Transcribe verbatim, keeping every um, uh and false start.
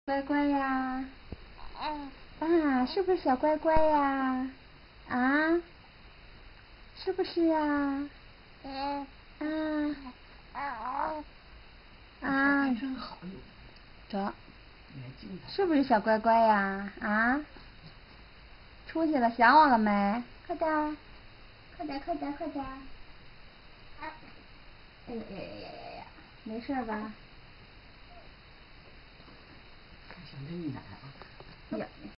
乖乖呀，啊，是不是小乖乖呀？啊，是不是呀？啊啊， 真好用。 走，是不是小乖乖呀？啊，出去了，想我了没？快点儿，快点儿，快点儿，快点儿！哎呀呀呀呀呀呀，没事吧？ 看小真奶啊。 呀。